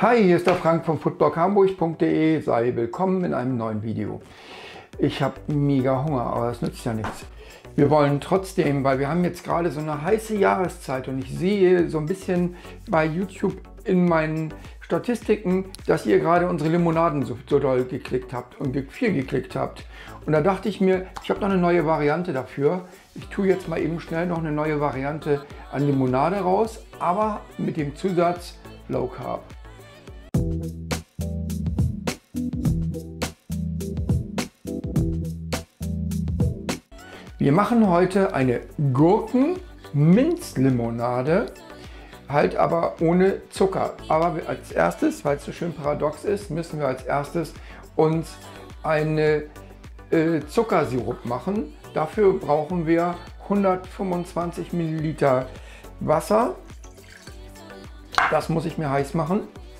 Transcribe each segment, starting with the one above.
Hi, hier ist der Frank von foodbloghamburg.de. Sei willkommen in einem neuen Video. Ich habe mega Hunger, aber das nützt ja nichts. Wir wollen trotzdem, weil wir haben jetzt gerade so eine heiße Jahreszeit und ich sehe so ein bisschen bei YouTube in meinen Statistiken, dass ihr gerade unsere Limonaden so doll geklickt habt und viel geklickt habt. Und da dachte ich mir, ich habe noch eine neue Variante dafür. Ich tue jetzt mal eben schnell noch eine neue Variante an Limonade raus, aber mit dem Zusatz Low Carb. Wir machen heute eine Gurken-Minzlimonade, halt aber ohne Zucker. Aber als erstes, weil es so schön paradox ist, müssen wir als erstes uns eine Zuckersirup machen. Dafür brauchen wir 125 Milliliter Wasser. Das muss ich mir heiß machen.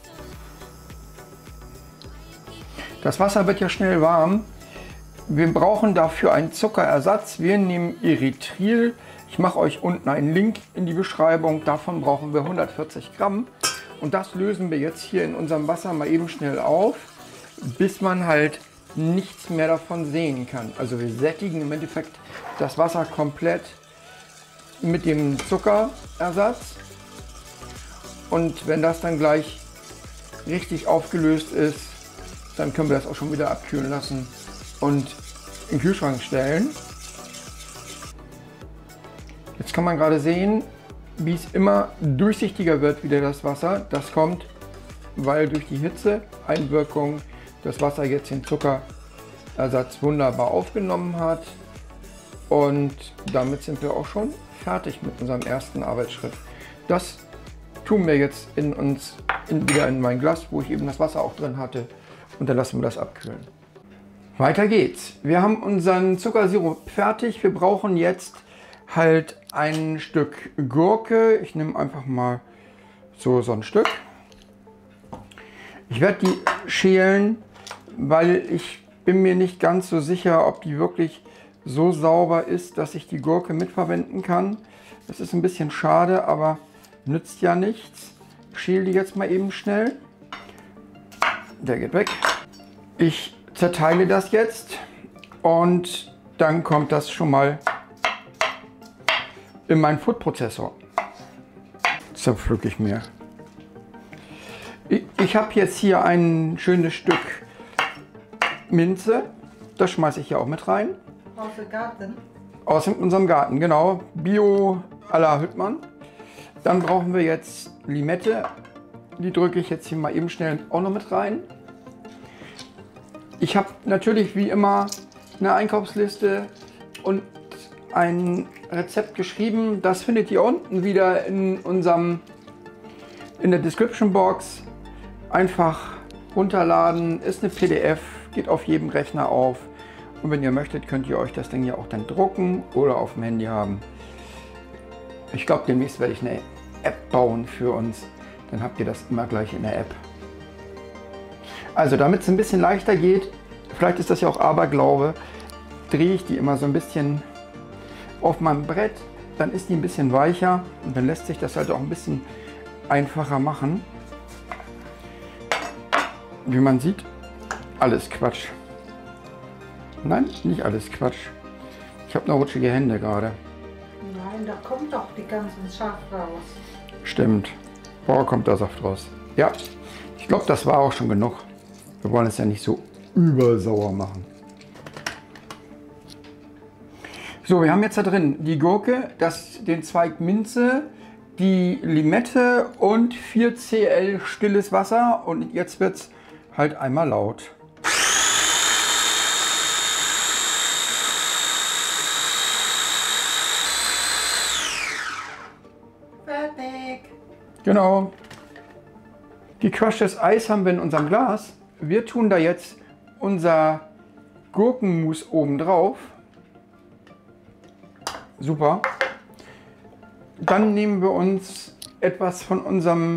Das Wasser wird ja schnell warm. Wir brauchen dafür einen Zuckerersatz. Wir nehmen Erythrit. Ich mache euch unten einen Link in die Beschreibung. Davon brauchen wir 140 Gramm. Und das lösen wir jetzt hier in unserem Wasser mal eben schnell auf, bis man halt nichts mehr davon sehen kann. Also wir sättigen im Endeffekt das Wasser komplett mit dem Zuckerersatz. Und wenn das dann gleich richtig aufgelöst ist, dann können wir das auch schon wieder abkühlen lassen und in den Kühlschrank stellen. Jetzt kann man gerade sehen, wie es immer durchsichtiger wird wieder das Wasser. Das kommt, weil durch die Hitzeeinwirkung das Wasser jetzt den Zuckerersatz wunderbar aufgenommen hat. Und damit sind wir auch schon fertig mit unserem ersten Arbeitsschritt. Das tun wir jetzt wieder in mein Glas, wo ich eben das Wasser auch drin hatte. Und dann lassen wir das abkühlen. Weiter geht's. Wir haben unseren Zuckersirup fertig. Wir brauchen jetzt halt ein Stück Gurke. Ich nehme einfach mal so ein Stück. Ich werde die schälen, weil ich bin mir nicht ganz so sicher, ob die wirklich so sauber ist, dass ich die Gurke mitverwenden kann. Das ist ein bisschen schade, aber nützt ja nichts. Ich schäle die jetzt mal eben schnell. Der geht weg. Ich zerteile das jetzt und dann kommt das schon mal in meinen Foodprozessor. Zerpflücke ich mir. Ich habe jetzt hier ein schönes Stück Minze. Das schmeiße ich hier auch mit rein. Aus dem Garten? Aus unserem Garten, genau. Bio à la Hüttmann. Dann brauchen wir jetzt Limette. Die drücke ich jetzt hier mal eben schnell auch noch mit rein. Ich habe natürlich wie immer eine Einkaufsliste und ein Rezept geschrieben. Das findet ihr unten wieder in der Description Box. Einfach runterladen, ist eine PDF, geht auf jedem Rechner auf. Und wenn ihr möchtet, könnt ihr euch das Ding ja auch dann drucken oder auf dem Handy haben. Ich glaube, demnächst werde ich eine App bauen für uns. Dann habt ihr das immer gleich in der App. Also damit es ein bisschen leichter geht, vielleicht ist das ja auch Aberglaube, drehe ich die immer so ein bisschen auf meinem Brett. Dann ist die ein bisschen weicher und dann lässt sich das halt auch ein bisschen einfacher machen. Wie man sieht, alles Quatsch. Nein, nicht alles Quatsch. Ich habe noch rutschige Hände gerade. Nein, da kommt doch die ganzen Saft raus. Stimmt. Boah, kommt da Saft raus. Ja, ich glaube, das war auch schon genug. Wir wollen es ja nicht so übersauer machen. So, wir haben jetzt da drin die Gurke, den Zweig Minze, die Limette und 4 cl stilles Wasser. Und jetzt wird es halt einmal laut. Fertig. Genau. Gecrushtes Eis haben wir in unserem Glas. Wir tun da jetzt unser Gurkenmus oben drauf. Super. Dann nehmen wir uns etwas von unserem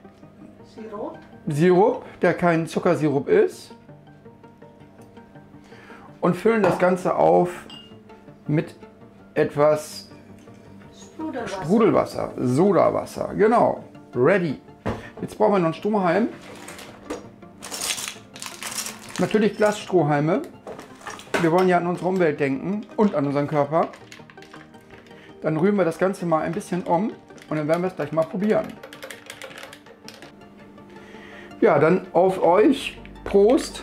Sirup, der kein Zuckersirup ist, und füllen das Ganze auf mit etwas Sprudelwasser, Sodawasser, genau, ready. Jetzt brauchen wir noch einen Strohhalm. Natürlich Glasstrohhalme. Wir wollen ja an unsere Umwelt denken und an unseren Körper. Dann rühren wir das Ganze mal ein bisschen um und dann werden wir es gleich mal probieren. Ja, dann auf euch. Prost!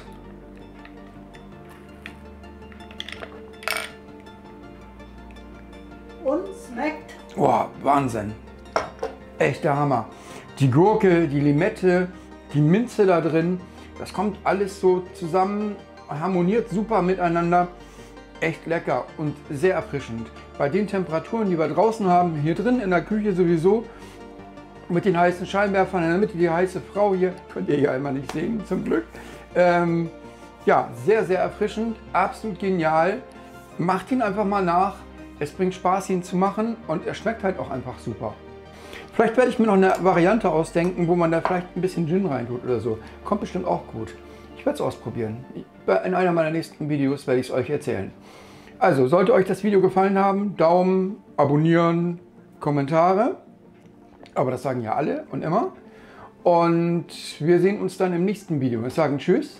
Und schmeckt. Boah, Wahnsinn! Echter Hammer! Die Gurke, die Limette, die Minze da drin, das kommt alles so zusammen, harmoniert super miteinander. Echt lecker und sehr erfrischend. Bei den Temperaturen, die wir draußen haben, hier drin in der Küche sowieso, mit den heißen Scheinwerfern, in der Mitte die heiße Frau hier, könnt ihr ja immer nicht sehen, zum Glück. Ja, sehr, sehr erfrischend, absolut genial. Macht ihn einfach mal nach. Es bringt Spaß, ihn zu machen und er schmeckt halt auch einfach super. Vielleicht werde ich mir noch eine Variante ausdenken, wo man da vielleicht ein bisschen Gin reintut oder so. Kommt bestimmt auch gut. Ich werde es ausprobieren. In einer meiner nächsten Videos werde ich es euch erzählen. Also, sollte euch das Video gefallen haben, Daumen, abonnieren, Kommentare. Aber das sagen ja alle und immer. Und wir sehen uns dann im nächsten Video. Wir sagen Tschüss.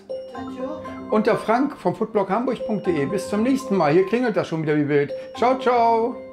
Und der Frank vom foodbloghamburg.de. Bis zum nächsten Mal. Hier klingelt das schon wieder wie wild. Ciao, ciao.